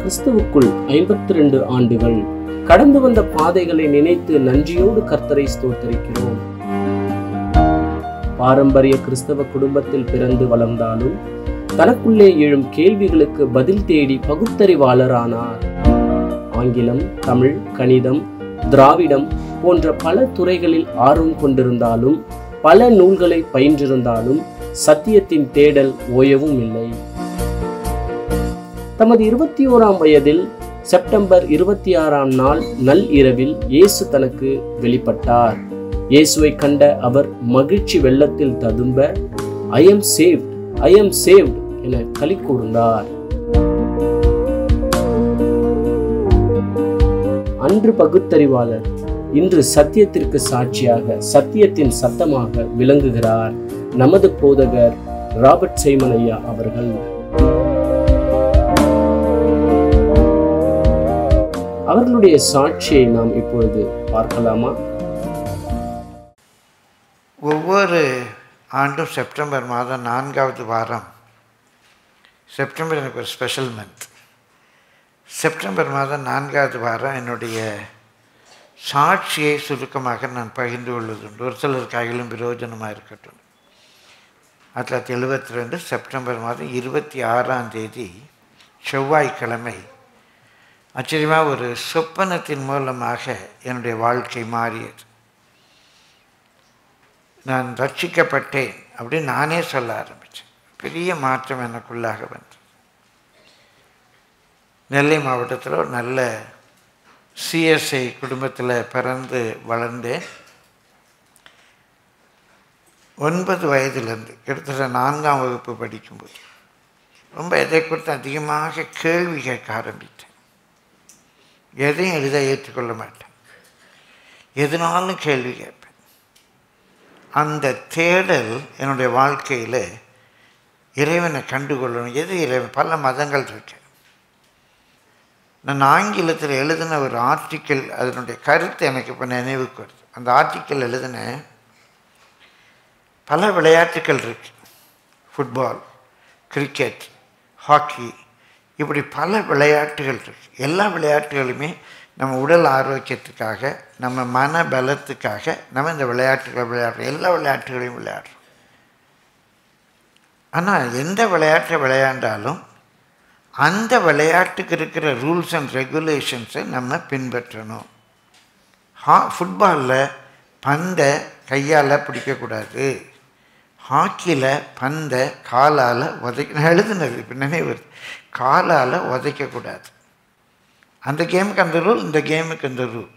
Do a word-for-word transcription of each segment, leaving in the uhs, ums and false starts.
கிறிஸ்துவுக்குள் ஐம்பத்தி ரெண்டு ஆண்டுகள். கடந்து வந்த பாதைகளை நினைத்து நன்றியோடு கர்த்தரை ஸ்தோத்தரிக்கிறோம். பாரம்பரிய கிறிஸ்தவ குடும்பத்தில் பிறந்து வளர்ந்தாலும் தனக்குள்ளே எழும் கேள்விகளுக்கு பதில் தேடி பகுத்தறிவாளரானார். ஆங்கிலம், தமிழ், கணிதம், திராவிடம் போன்ற பல துறைகளில் ஆர்வம் கொண்டிருந்தாலும், பல நூல்களை பயின்றிருந்தாலும் சத்தியத்தின் தேடல் ஓயவும் இல்லை. தமது இருபத்தி ஓராம் வயதில் செப்டம்பர் இருபத்தி ஆறாம் நாள் நல் இரவில் இயேசு தனக்கு வெளிப்பட்டார். இயேசுவை கண்ட அவர் மகிழ்ச்சி வெள்ளத்தில் ததும்ப I am saved, I am saved என களி கூர்ந்தார். அன்று பகுத்தறிவாளர், இன்று சத்தியத்திற்கு சாட்சியாக சத்தியத்தின் சத்தமாக விளங்குகிறார் நமது போதகர் ராபர்ட் சைமன் ஐயா அவர்கள். அவர்களுடைய சாட்சியை நாம் இப்பொழுது பார்க்கலாமா? ஒவ்வொரு ஆண்டும் செப்டம்பர் மாதம் நான்காவது வாரம், செப்டம்பர் எனக்கு ஒரு ஸ்பெஷல் மந்த். செப்டம்பர் மாதம் நான்காவது வாரம் என்னுடைய சாட்சியை சுருக்கமாக நான் பகிர்ந்து கொள்வதுண்டு. ஒரு சிலருக்காகிலும் பிரயோஜனமாக இருக்கட்டும். ஆயிரத்தி தொள்ளாயிரத்தி எழுபத்தி ரெண்டு செப்டம்பர் மாதம் இருபத்தி ஆறாம் தேதி செவ்வாய்க்கிழமை ஆச்சரியமாக ஒரு சொப்பனத்தின் மூலமாக என்னுடைய வாழ்க்கை மாறியது. நான் ரட்சிக்கப்பட்டேன் அப்படின்னு நானே சொல்ல ஆரம்பித்தேன். பெரிய மாற்றம் எனக்குள்ளாக வந்தது. நெல்லை மாவட்டத்தில் ஒரு நல்ல சிஎஸ்ஐ குடும்பத்தில் பிறந்து வளர்ந்தேன். ஒன்பது வயதிலிருந்து கிட்டத்தட்ட நான்காம் வகுப்பு படிக்கும்போது ரொம்ப எதை குறித்து அதிகமாக கேள்வி கேட்க ஆரம்பித்தேன். எதையும் எளிதாக ஏற்றுக்கொள்ள மாட்டேன். எதனாலும் கேள்வி கேட்பேன். அந்த தேடல் என்னுடைய வாழ்க்கையில் இறைவனை கண்டுகொள்ளணும். எது இறைவன்? பல மதங்கள் இருக்கு. நான் ஆங்கிலத்தில் எழுதின ஒரு ஆர்டிக்கிள், அதனுடைய கருத்து எனக்கு இப்போ நினைவுக்கு வருது. அந்த ஆர்டிக்கிள் எழுதின பல விளையாட்டுக்கள் இருக்கு. ஃபுட்பால், கிரிக்கெட், ஹாக்கி, இப்படி பல விளையாட்டுகள் இருக்கு. எல்லா விளையாட்டுகளுமே நம்ம உடல் ஆரோக்கியத்துக்காக, நம்ம மன பலத்துக்காக நம்ம இந்த விளையாட்டுகளை விளையாடுறோம். எல்லா விளையாட்டுகளையும் விளையாடுறோம். ஆனால் எந்த விளையாட்டை விளையாண்டாலும் அந்த விளையாட்டுக்கு இருக்கிற ரூல்ஸ் அண்ட் ரெகுலேஷன்ஸை நம்ம பின்பற்றணும். ஹா ஃபுட்பாலில் பந்தை கையால் பிடிக்கக்கூடாது. ஹாக்கியில் பந்தை காலால் உதைக்க, நான் எழுதுனது இப்போ நினைவு வருது, காலால் உதைக்கக்கூடாது. அந்த கேமுக்கு அந்த ரூல், இந்த கேமுக்கு இந்த ரூல்.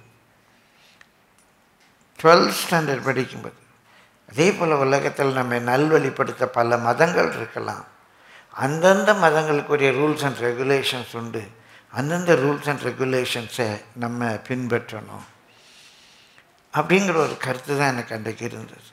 டுவெல்த் ஸ்டாண்டர்ட் படிக்கும்போது அதே போல் உலகத்தில் நம்ம நல்வழிப்படுத்த பல மதங்கள் இருக்கலாம். அந்தந்த மதங்களுக்குரிய ரூல்ஸ் அண்ட் ரெகுலேஷன்ஸ் உண்டு. அந்தந்த ரூல்ஸ் அண்ட் ரெகுலேஷன்ஸை நம்ம பின்பற்றணும் அப்படிங்கிற ஒரு கருத்து தான் எனக்கு அன்றைக்கு இருந்தது.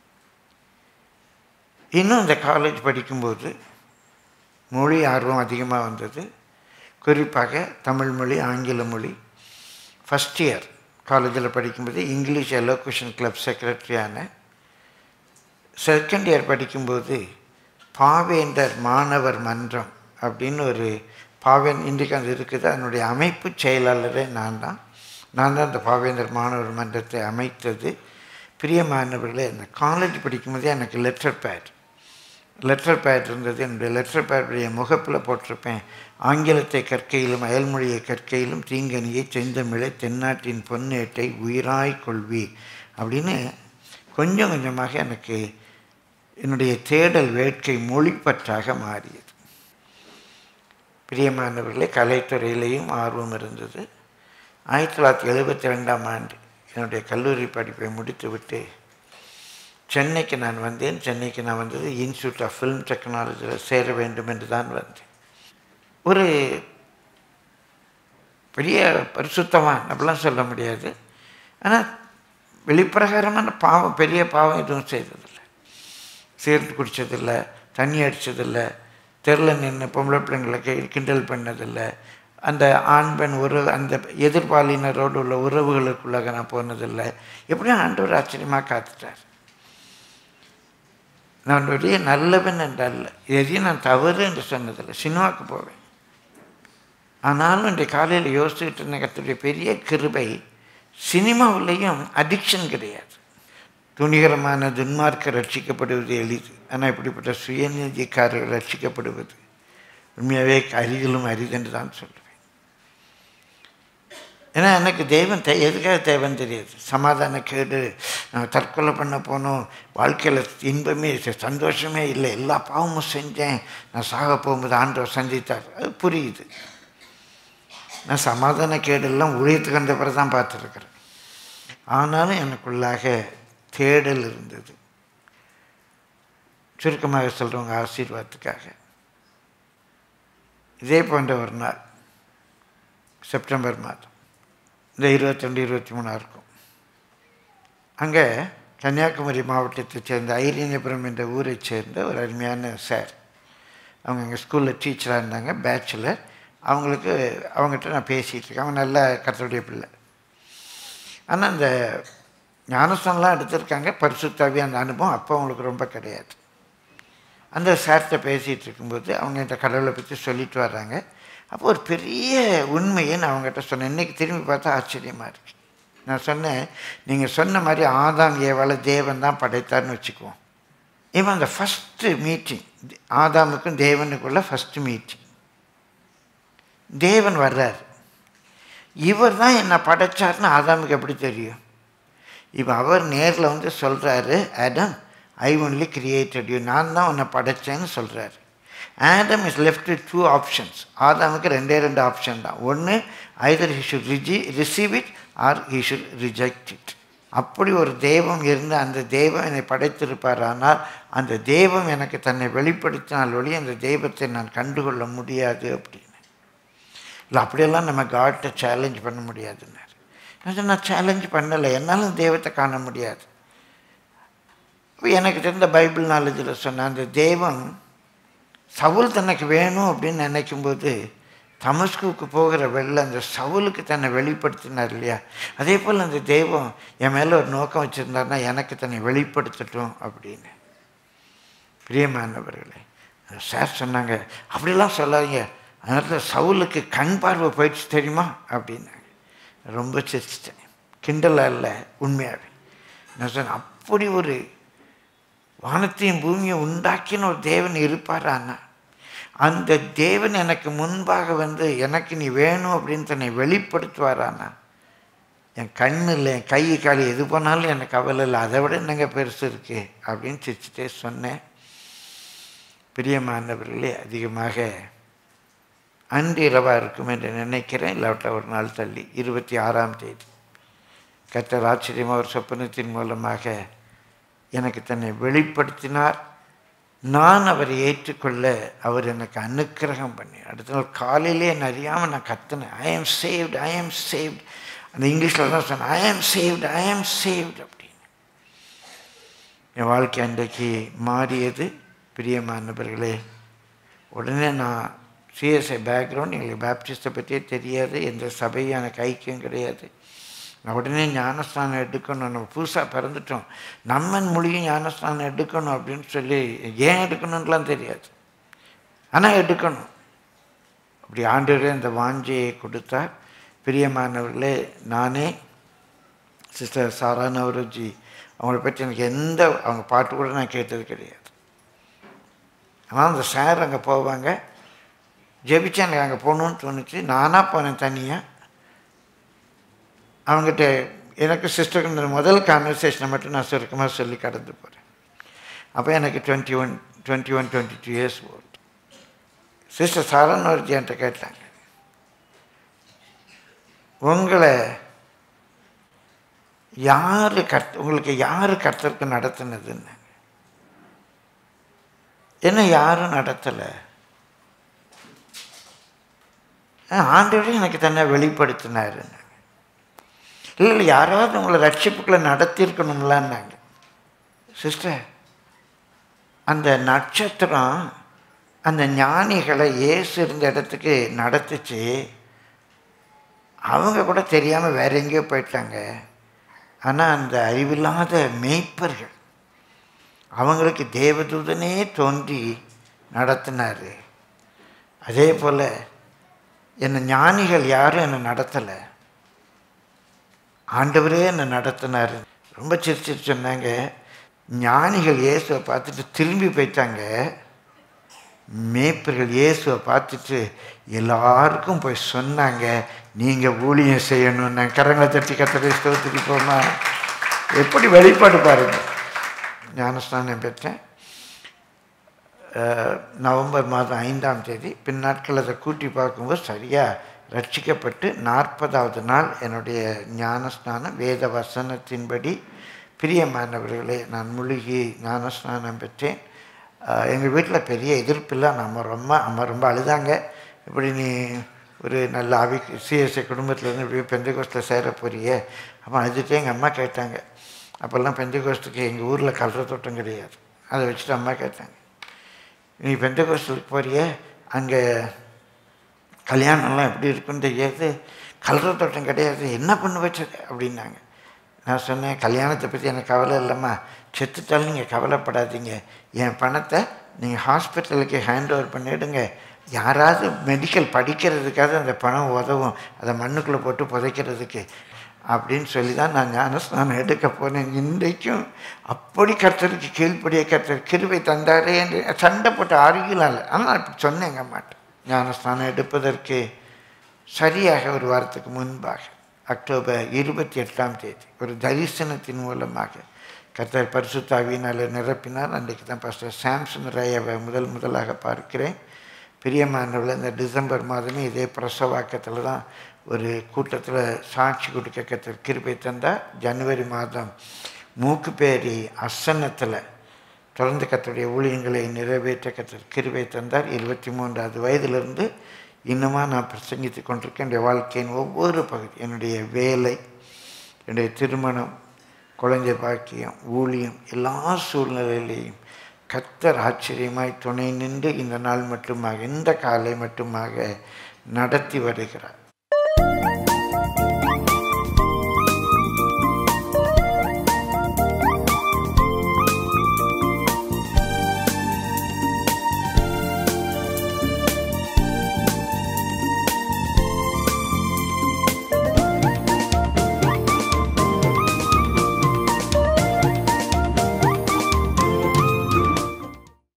இன்னும் இந்த காலேஜ் படிக்கும்போது மொழி ஆர்வம் அதிகமாக வந்தது. குறிப்பாக தமிழ் மொழி, ஆங்கில மொழி. ஃபஸ்ட் இயர் காலேஜில் படிக்கும்போது இங்கிலீஷ் எலோகுஷன் கிளப் செக்ரட்டரியான. செகண்ட் இயர் படிக்கும்போது பாவேந்தர் மாணவர் மன்றம் அப்படின்னு ஒரு பாவேன் இன்றைக்கு அது இருக்குது. அதனுடைய அமைப்பு செயலாளரே நான் தான். நான் தான் அந்த பாவேந்தர் மாணவர் மன்றத்தை அமைத்தது. பிரியமானவர்களே, இந்த காலேஜ் படிக்கும்போதே எனக்கு லெட்டர் பேட் லெட்டர் பேட் இருந்தது. என்னுடைய லெட்டர் பேடுடைய முகப்பில் போட்டிருப்பேன், ஆங்கிலத்தை கற்கையிலும் அயல்மொழியை கற்கையிலும் தீங்கனியை செந்தமிழை தென்னாட்டின் பொன்னேட்டை உயிராய் கொள்வி அப்படின்னு கொஞ்சம் கொஞ்சமாக எனக்கு என்னுடைய தேடல் வேட்கை மொழிப்பற்றாக மாறியது. பிரியமானவர்களே, கலைத்துறையிலையும் ஆர்வம் இருந்தது. ஆயிரத்தி தொள்ளாயிரத்தி எழுபத்தி ரெண்டாம் ஆண்டு என்னுடைய கல்லூரி படிப்பை முடித்துவிட்டு சென்னைக்கு நான் வந்தேன். சென்னைக்கு நான் வந்தது இன்ஸ்டியூட் ஆஃப் ஃபிலிம் டெக்னாலஜியில் சேர வேண்டும் என்று தான் வந்தேன். ஒரு பெரிய பரிசுத்தமாக அப்படிலாம் சொல்ல முடியாது. ஆனால் வெளிப்பிரகாரமான பாவம், பெரிய பாவம் எதுவும் செய்ததில்லை. சேர்த்து குடித்ததில்லை, தண்ணி அடித்ததில்லை, தெருல நின்று பொம்பளை பிள்ளைங்களை கிண்டல் பண்ணதில்லை, அந்த ஆண் பெண் உறவு, அந்த எதிர்பாலினரோடு உள்ள உறவுகளுக்குள்ளாக நான் போனதில்லை. எப்படியும் ஆண்டவர் ஆச்சரியமாக காத்துட்டார். நான் பெரிய நல்லவன் என்றல்ல, எதையும் நான் தவறு என்று சொன்னதில்லை. சினிமாவுக்கு போவேன், ஆனாலும் இன்றைய காலையில் யோசிச்சுக்கிட்டு இருந்த கர்த்தருடைய பெரிய கிருபை, சினிமாவிலையும் அடிக்ஷன் கிடையாது. துணிகரமான துன்மார்க்க ரட்சிக்கப்படுவது எளிது, ஆனால் இப்படிப்பட்ட சுயநீதிக்காரர்கள் ரட்சிக்கப்படுவது உண்மையாகவே அரிதிலும் அரிதென்று தான் சொல்லுவேன். ஏன்னா எனக்கு தெய்வம் தே எதுக்காக தேவைன்னு தெரியாது. சமாதான கேடு, நான் தற்கொலை பண்ண போனோம், வாழ்க்கையில் இன்பமே சந்தோஷமே இல்லை, எல்லா பாவமும் செஞ்சேன், நான் சாக போகும்போது ஆண்டவர் சந்தித்தார், அது புரியுது. நான் சமாதான கேடெல்லாம் ஊழியத்துக்கு வந்த பிறகு தான் பார்த்துருக்குறேன். ஆனாலும் எனக்குள்ளாக தேடல் இருந்தது. சுருக்கமாக சொல்கிறவங்க ஆசீர்வாதத்துக்காக. இதே போன்ற ஒரு நாள் செப்டம்பர் மாதம் இந்த இருபத்தி ரெண்டு இருபத்தி மூணாக இருக்கும். அங்கே கன்னியாகுமரி மாவட்டத்தை சேர்ந்த ஐரீனபுரம் என்ற ஊரை சேர்ந்த ஒரு அருமையான சார், அவங்க எங்கள் ஸ்கூலில் டீச்சராக இருந்தாங்க, பேச்சுலர். அவங்களுக்கு அவங்ககிட்ட நான் பேசிகிட்டு இருக்கேன். அவங்க நல்ல கர்த்தருடைய பிள்ளை. ஆனால் அந்த ஞானஸ்தானம்லாம் எடுத்திருக்காங்க, பரிசுத்தாவி அந்த அனுபவம் அப்போ அவங்களுக்கு ரொம்ப கிடையாது. அந்த சார்கிட்ட பேசிகிட்டு இருக்கும்போது அவங்க என்கிட்ட கடவுளை பற்றி சொல்லிட்டு வர்றாங்க. அப்போ ஒரு பெரிய உண்மையை நான் அவங்ககிட்ட சொன்னேன். இன்றைக்கி திரும்பி பார்த்தா ஆச்சரியமாக இருக்குது. நான் சொன்னேன், நீங்கள் சொன்ன மாதிரி ஆதாம் ஏவாளை தேவன் தான் படைத்தார்னு வச்சுக்குவோம். இவன் அந்த ஃபஸ்ட்டு மீட்டிங், ஆதாமுக்கும் தேவனுக்குள்ள ஃபஸ்ட்டு மீட்டிங், தேவன் வர்றார். இவர் தான் என்னை படைச்சார்னு ஆதாமுக்கு எப்படி தெரியும்? இப்போ அவர் நேரில் வந்து சொல்கிறாரு, Adam I only created you, நான் தான் உன்னை படைச்சேன்னு சொல்கிறாரு. Adam is left with two options. ஆதாமுக்கு ரெண்டே ரெண்டு ஆப்ஷன் தான். ஒன்று, either he should re receive it or he should reject it. அப்படி ஒரு தெய்வம் இருந்து அந்த தெய்வம் என்னை படைத்திருப்பார். ஆனால் அந்த தெய்வம் எனக்கு தன்னை வெளிப்படுத்தினால் ஒளி அந்த தெய்வத்தை நான் கண்டுகொள்ள முடியாது அப்படின்னு. இல்லை அப்படியெல்லாம் நம்ம காட்டை சேலஞ்ச் பண்ண முடியாதுன்னாரு. நான் நான் சேலஞ்ச் பண்ணலை, என்னாலும் தெய்வத்தை காண முடியாது. இப்போ எனக்கு தெரிந்த பைபிள் நாலேஜில் சொன்ன அந்த தெய்வம் சவுல் தனக்கு வேணும் அப்படின்னு நினைக்கும்போது தமஸ்குவுக்கு போகிற வெள்ளை அந்த சவுலுக்கு தன்னை வெளிப்படுத்தினார் இல்லையா? அதே போல் அந்த தெய்வம் என் மேலே ஒரு நோக்கம் வச்சுருந்தாருன்னா எனக்கு தன்னை வெளிப்படுத்தட்டும் அப்படின்னு. பிரியமானவர்களே, சார் சொன்னாங்க, அப்படிலாம் சொல்லாதீங்க, அதனால் சவுலுக்கு கண் பார்வை போயிடுச்சு தெரியுமா அப்படின்னாங்க. ரொம்ப சிரிச்சிட்டேன். கிண்டலாக இல்லை, உண்மையாகவே. நான் சொன்னேன், அப்படி ஒரு வானத்தையும் பூமியை உண்டாக்கின ஒரு தேவன் இருப்பாரான்னா அந்த தேவன் எனக்கு முன்பாக வந்து எனக்கு நீ வேணும் அப்படின்னு தன்னை வெளிப்படுத்துவாரானா என் கண்ணு இல்லை, என் கை காலி எது போனாலும் எனக்கு கவலை இல்லை, அதை விட என்னங்க பெருசு இருக்கு அப்படின்னு சிரிச்சுட்டே சொன்னேன். பிரியமானவர்களே, அதிகமாக அன்று இரவாக இருக்கும் என்று நினைக்கிறேன், இல்லாவிட்ட ஒரு நாள் தள்ளி இருபத்தி ஆறாம் தேதி கர்த்தர் ஆச்சரியமாக ஒரு சொப்பனத்தின் மூலமாக எனக்கு தன்னை வெளிப்படுத்தினார். நான் அவரை ஏற்றுக்கொள்ள அவர் எனக்கு அனுக்கிரகம் பண்ணி அடுத்த நாள் காலையிலே என்னை அறியாமல் நான் கத்தினேன், ஐ ஆம் சேவ்டு, ஐ ஆம் சேவ்டு. அந்த இங்கிலீஷில் தான் சொன்னேன், ஐ ஆம் சேவ்டு, ஐ ஆம் சேவ்டு அப்படின்னு. என் வாழ்க்கை அன்றைக்கு மாறியது. பிரியமானவர்களே, உடனே நான் சிஎஸ்ஐ பேக்ரவுண்ட், எங்களுக்கு பேப்டிஸ்ட்டை பற்றியே தெரியாது, எந்த சபையும் எனக்கு ஐக்கியம் கிடையாது. நான் உடனே ஞானஸ்தானம் எடுக்கணும், நம்ம புதுசாக பிறந்துட்டோம், நம்மன் மொழியும் ஞானஸ்தானம் எடுக்கணும் அப்படின்னு சொல்லி, ஏன் எடுக்கணும்லாம் தெரியாது, ஆனால் எடுக்கணும். அப்படி ஆண்டவரே அந்த வாஞ்சையை கொடுத்தார். பிரியமானவர்களே, நானே சிஸ்டர் சாரா நவரோஜி அவங்கள பற்றி எனக்கு எந்த அவங்க பாட்டு கூட நான் கேட்டது கிடையாது. ஆனால் அந்த சார் அங்கே போவாங்க, ஜெபிச்சு எனக்கு அங்கே போகணுன்னு தோணுச்சு. நானாக போனேன் தனியாக. அவங்ககிட்ட எனக்கு சிஸ்டருக்கு முதல் கான்வர்சேஷனை மட்டும் நான் சுருக்கமாக சொல்லி கடந்து போகிறேன். அப்போ எனக்கு twenty one twenty one twenty two years old. Sister சாரன்வர்ஜி என்கிட்ட கேட்டாங்க, உங்களை யார் கர்த்த உங்களுக்கு யார் கர்த்தருக்கு நடத்தினதுன்னு. என்ன யாரும் நடத்தலை, ஆண்டவரே எனக்கு தன்னை வெளிப்படுத்தினாருன்னு. இல்லை இல்லை யாராவது உங்களை ரட்சிப்புக்களை நடத்தியிருக்கணும்லான்னாங்க. சிஸ்டர், அந்த நட்சத்திரம் அந்த ஞானிகளை இயேசு இருந்த இடத்துக்கு நடத்துச்சு, அவங்க கூட தெரியாமல் வேற எங்கேயோ போயிட்டாங்க. ஆனால் அந்த அறிவில்லாத மேய்ப்பர்கள் அவங்களுக்கு தேவதூதனே தோன்றி நடத்தினார். அதே போல் என்னை ஞானிகள் யாரும் என்னை நடத்தலை, ஆண்டவரே என்னை நடத்தினார். ரொம்ப சிரிச்சிட்டு சொன்னாங்க. ஞானிகள் இயேசுவை பார்த்துட்டு திரும்பி போயிட்டாங்க. மேய்ப்பர்கள் இயேசுவை பார்த்துட்டு எல்லாருக்கும் போய் சொன்னாங்க, நீங்கள் ஊழியம் செய்யணும். நான் கரங்களை தட்டி கத்தரை ஸ்தோத்திரிப்போமா. எப்படி வெளிப்பாடு பாருங்க. ஞானஸ்நானம் பெற்றேன் நவம்பர் மாதம் ஐந்தாம் தேதி. பின் நாட்கள் அதை கூட்டி பார்க்கும்போது சரியாக ரட்சிக்கப்பட்டு நாற்பதாவது நாள் என்னுடைய ஞானஸ்நானம். வேத வசனத்தின்படி பிரியமானவர்களே நான் முழுகி ஞானஸ்நானம் பெற்றேன். எங்கள் வீட்டில் பெரிய எதிர்ப்பில்லை. நம்ம ரொம்ப அம்மா ரொம்ப அழுதாங்க. இப்படி நீ ஒரு நல்ல ஆவி சிஎஸ்ஐ குடும்பத்துலேருந்து இப்படி பெந்தகோஸ்டில் சேர போறியே. அப்போ அழுதுகிட்டே எங்கள் அம்மா கேட்டாங்க. அப்போல்லாம் பெந்தகோஸ்டுக்கு எங்கள் ஊரில் கல்ற தோட்டம் கிடையாது. அதை வச்சுட்டு அம்மா கேட்டாங்க, நீ பெந்தகோஸ்டுக்கு போறியே, அங்கே கல்யாணம்லாம் எப்படி இருக்குன்னு தெரியாது, கல்ற தோட்டம் கிடையாது, என்ன பண்ண வச்சது அப்படின்னாங்க. நான் சொன்னேன், கல்யாணத்தை பற்றி எனக்கு கவலை இல்லைம்மா, செத்துட்டாலும் நீங்கள் கவலைப்படாதீங்க, என் பணத்தை நீங்கள் ஹாஸ்பிட்டலுக்கு ஹேண்ட் ஓவர் பண்ணிவிடுங்க, யாராவது மெடிக்கல் படிக்கிறதுக்காக அந்த பணம் உதவும், அதை மண்ணுக்குள்ளே போட்டு புதைக்கிறதுக்கு அப்படின்னு சொல்லி தான் நான் ஞானஸ்நானம் எடுக்க போனேன். இன்றைக்கும் அப்படி கர்த்தருக்கு கீழ்ப்படிய கர்த்தர் கிருபை தந்தாரே என்று சண்டை போட்டு ஆறுகளால். ஆனால் இப்படி சொன்னேங்க மாட்டேன். ஞானஸ்நானம் எடுப்பதற்கு சரியாக ஒரு வாரத்துக்கு முன்பாக அக்டோபர் இருபத்தி எட்டாம் தேதி ஒரு தரிசனத்தின் மூலமாக கர்த்தர் பரிசுத்த ஆவியினால் நிரப்பினார். அன்றைக்கு தான் பாஸ்டர் சாம்சன் ராயாவை முதல் முதலாக பார்க்கிறேன். பிரியமானவர்கள், இந்த டிசம்பர் மாதமே இதே பிரசவாக்கத்தில் தான் ஒரு கூட்டத்தில் சாட்சி கொடுக்க கர்த்தர் கிருபை தந்தார். ஜனவரி மாதம் மூக்குப்பேரி அசன்னத்தில் தொடர்ந்து கர்த்தருடைய ஊழியங்களை நிறைவேற்ற கர்த்தர் கிருபை தந்தார். இருபத்தி மூன்றாவது வயதிலிருந்து இன்னுமா நான் பிரசங்கித்து கொண்டிருக்கேன். என்னுடைய வாழ்க்கையின் ஒவ்வொரு பகுதி, என்னுடைய வேலை, என்னுடைய திருமணம், குழந்தை பாக்கியம், ஊழியம், எல்லா சூழ்நிலையிலையும் கர்த்தர் ஆச்சரியமாய் துணை நின்று இந்த நாள் மட்டுமாக, இந்த காலை மட்டுமாக நடத்தி வருகிறார்.